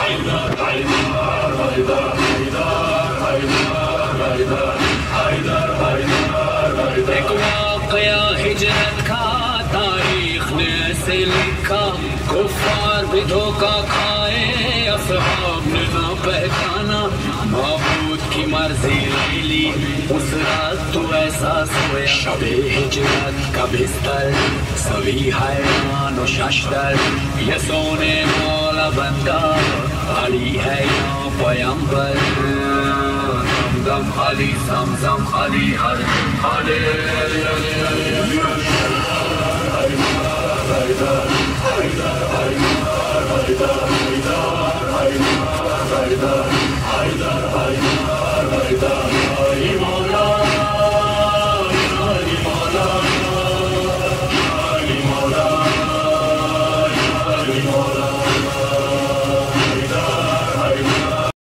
एक वाक़या हिजरत का तारीख ने ऐसे लिखा, कुफ़ार भी धोखा खाए, असहाब ने ना पहचाना, माबूद की मर्जी ले ली। उस रात तो ऐसा सोया, शबे हिजरत का बिस्तर, सभी हैरान और शशदर, ये सोने वाला बंदा अली है या पैगंबर। दम अली समसम अली हर अली Haydar